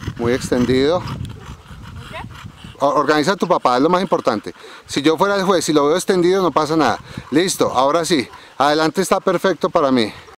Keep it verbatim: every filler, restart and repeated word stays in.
Muy extendido. Organiza a tu papá, es lo más importante. Si yo fuera el juez y lo veo extendido no pasa nada. Listo, ahora sí. Adelante está perfecto para mí.